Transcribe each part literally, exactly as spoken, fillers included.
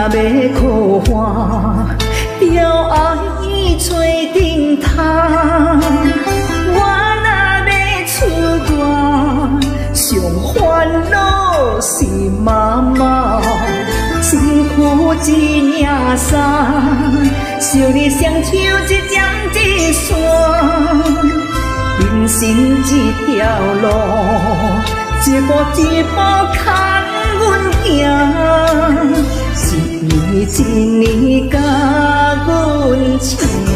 要苦花，就爱吹顶窗。我若要出外，上烦恼是妈妈，辛苦一领衫，想你双手一点一线，人生这条路，一步一步牵阮行，一年一年甲阮请。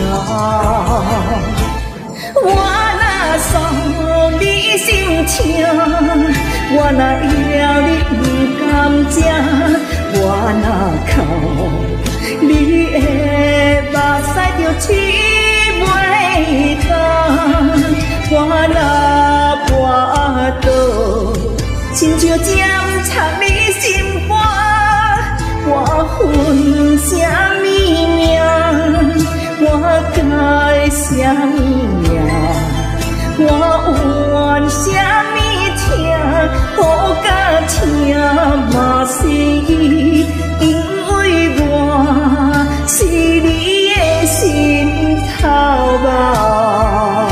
我若送你心情，我若要你不甘食，我若哭你的目屎就拭袂干，我若跋倒，亲像针插你心肝，我恨啥物命？我该啥物命？我怨啥物疼？苦甲疼嘛是伊，因为我是你的心头肉。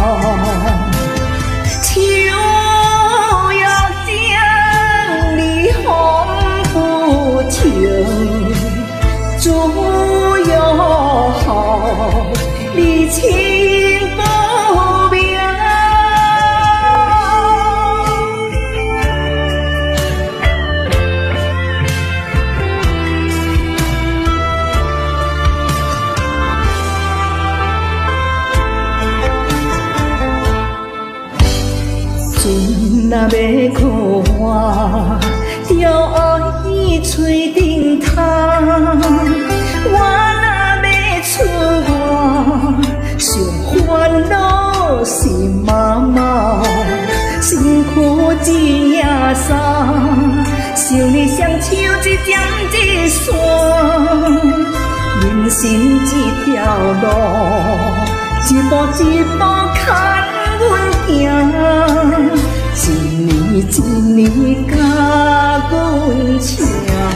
主佑好，你情不变。船若要苦花，就爱吹顶窗。我若要出外，上烦恼是妈妈，辛苦一领衫，想你双手一点一线，人生这条路，一步一步牵阮行，一年一年甲阮请。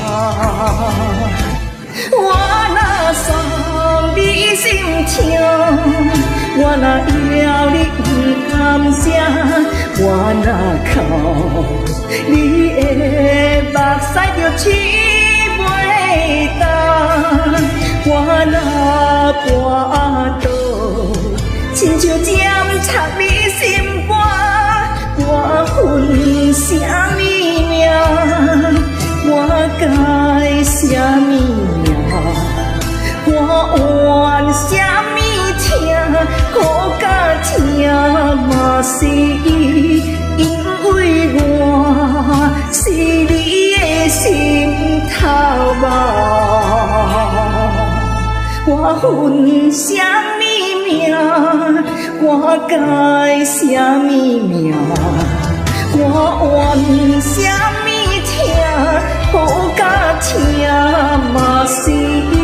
我若送你心情，我若要你不甘食，我若哭你的目屎就拭袂干，我若跋倒，亲像针插你心肝，我恨啥物命？我该啥物命？我怨啥物疼？苦甲疼嘛是伊，因为我是你的心头肉。我恨啥物命？我该啥物命？我怨啥物疼？苦甲疼嘛是。